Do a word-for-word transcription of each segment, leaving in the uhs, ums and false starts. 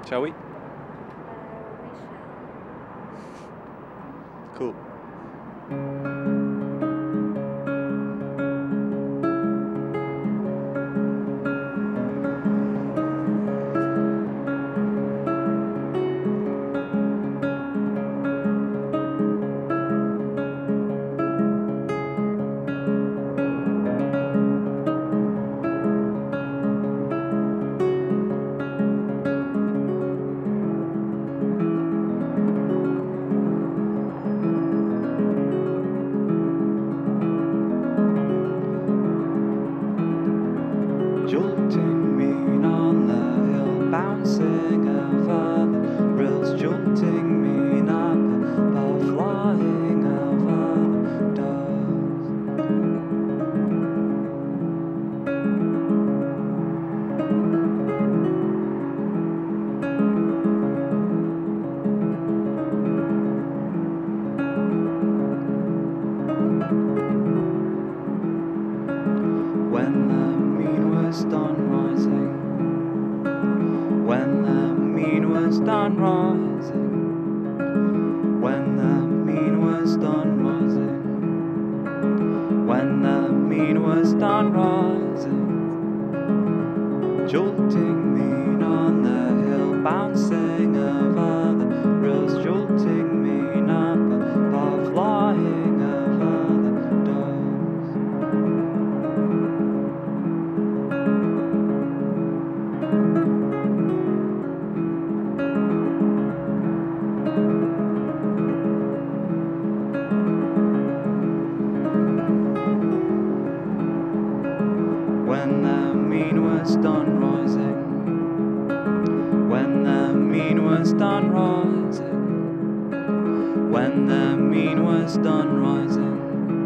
Shall we? Uh, we shall. Cool. Jolting me on the hill, bouncing over the rails, jolting me up above, flying over the doves. When the moon was done rising, when the moon was done rising, when the moon was done rising, when the moon was done rising, jolting me on the hill, bouncing over the rails, jolting me up above, flying over the doves. When the moon was done rising, when the moon was done rising, when the moon was done rising,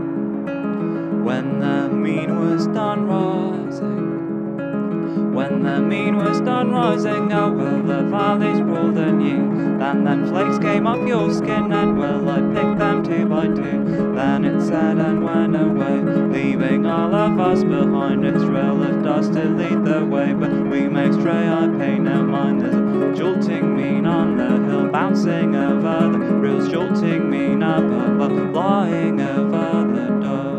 when the moon was done rising, when the moon was done rising, oh well, the valleys rolled anew. Then them flakes came off your skin, and well, I picked them two by two. Then it said and went away, leaving all of us behind. A trail of dust to lead the way, but we may stray, I pay no mind. There's a jolting mean on the hill, bouncing over the rails, jolting mean up above, flying over the doves.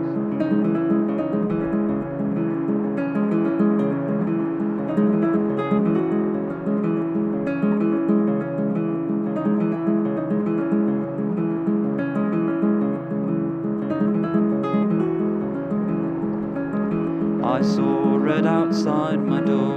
I saw it outside my door.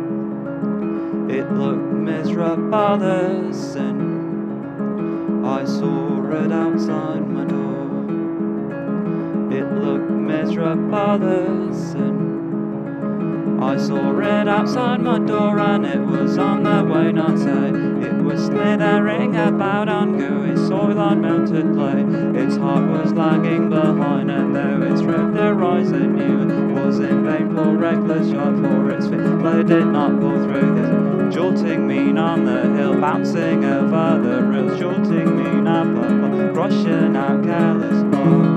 It looked miserable as sin. I saw it outside my door. It looked miserable as sin. I saw it outside my door, and it was on the way, not say. It was slithering about on gooey soil on melted clay. Its heart was lagging behind, and though its roof the horizon knew it was in vain for reckless shot, for its fit blow did not pull through. This jolting mean on the hill, bouncing over the rails, jolting mean up above, rushing out careless. Oh.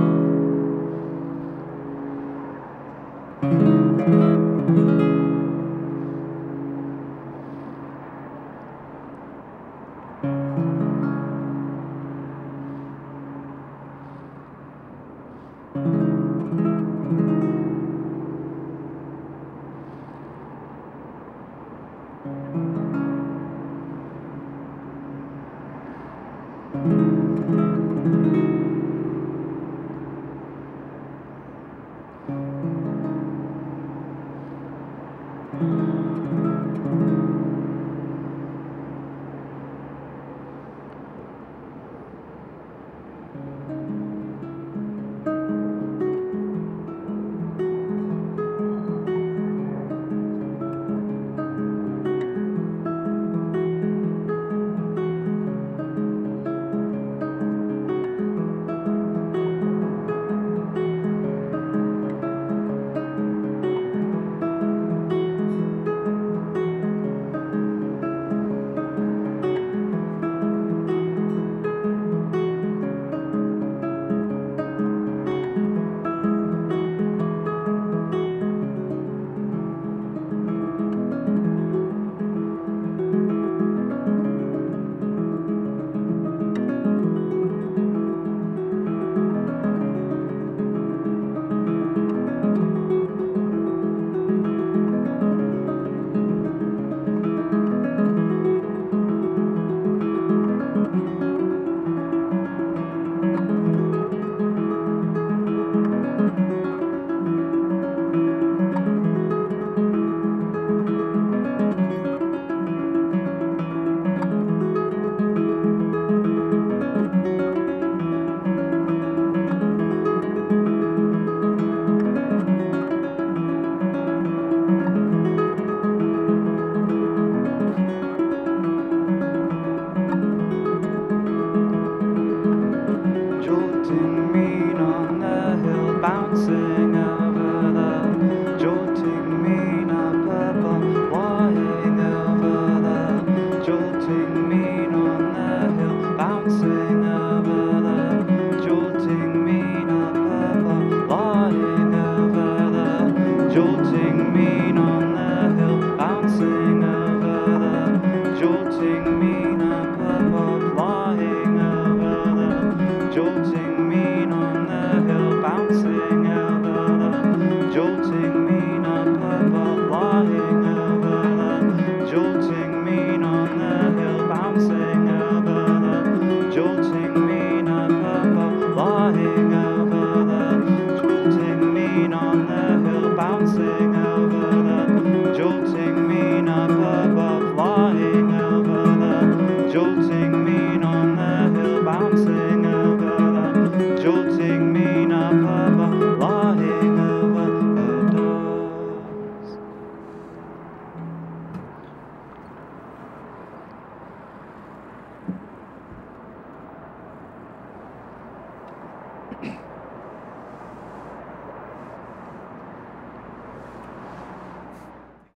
jolting mean on the hill, bouncing over the jolting mean up above, flying over the jolting mean on the hill, bouncing over the jolting mean up above, flying over the jolting mean on the hill, bouncing over the jolting mean up above, flying over the jolting mean on the hill, bouncing over the jolting mean up above, flying over the jolting mean on the hill, bouncing over the jolting mean up above, flying over the doors.